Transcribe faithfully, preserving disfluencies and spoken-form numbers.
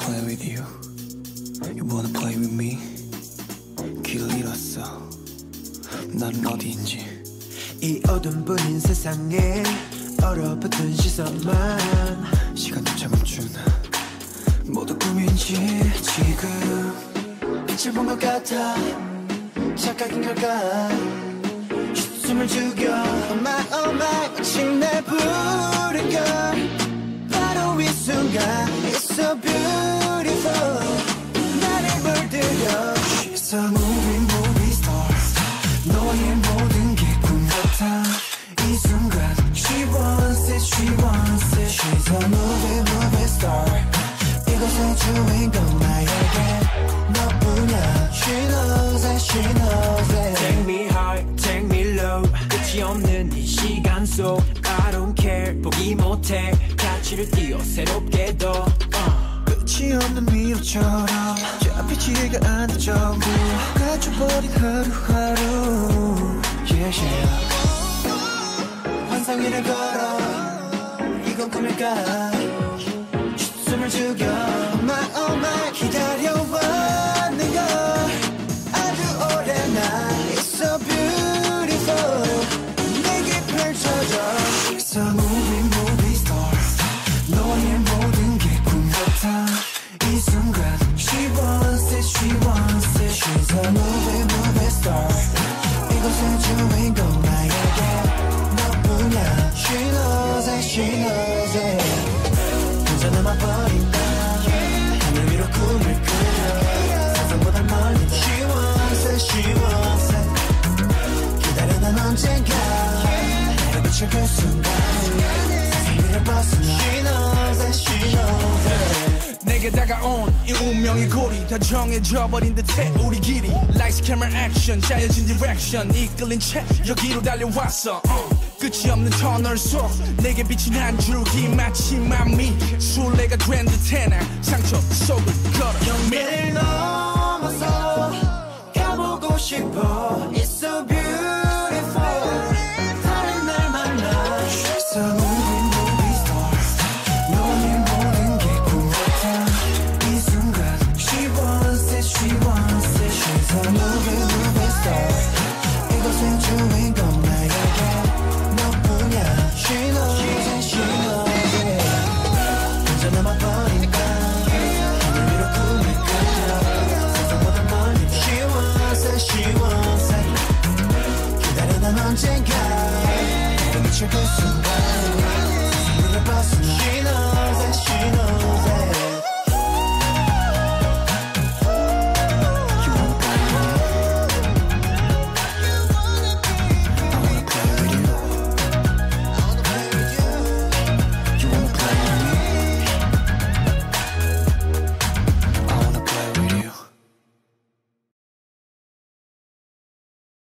play with you? You wanna play with me? 길을 잃었어 나는 어디인지 이 어둠뿐인 세상에 얼어붙은 시선만 시간조차 멈춘 모두 꿈인지 지금 빛을 본 것 같아 착각인 걸까 숨을 죽여 Oh my oh my 마침내 부른 걸 바로 이 순간 It's so beautiful 나를 물들여 She's a movie movie star 너의 모든 게 꿈 같아 이 순간 She wants it she wants it She's a movie movie star 이곳의 주인공 나에게 너뿐이야 She knows it she knows it Take me high take me low 끝이 없는 이 시간 속 I don't care 포기 못해 가치를 띄워 새롭게 더 uh. 끝이 없는 미로처럼 잡히지가 않는 전부 갇혀버린 하루하루 yeah, yeah. 환상 위를 걸어 이건 꿈일까 숨을 죽여 Oh my oh my 기다려왔는 걸 아주 오랜 날 It's so beautiful 내게 펼쳐져 She's a movie movie star 너의 모든 게 꿈 같아 이 순간 She wants it she wants it She's a movie movie star 이곳의 주인공 나에게 너뿐이야 She knows it she knows it 혼자 남아버린다 하늘 위로 꿈을 꾸려 세상보다 멀리 She wants it she wants it 기다려 난 언젠가 내가 비출 그 순간 세상 위를 벗어나 She knows it she knows it 내게 다가온 이 운명의 고리 다 정해져버린 듯해 우리 길이 Lights, camera, action 짜여진 direction 이끌린 채 여기로 달려왔어 uh. 끝이 없는 터널 속 내게 비친 한 줄기 마치 맘이 술래가 된 듯해 난 상처